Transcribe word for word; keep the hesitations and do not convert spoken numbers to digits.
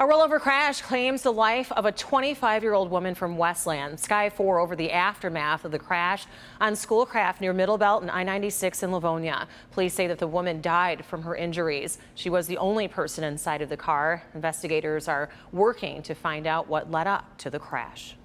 A rollover crash claims the life of a twenty-five-year-old woman from Westland. Sky four over the aftermath of the crash on Schoolcraft near Middlebelt and I ninety-six in Livonia. Police say that the woman died from her injuries. She was the only person inside of the car. Investigators are working to find out what led up to the crash.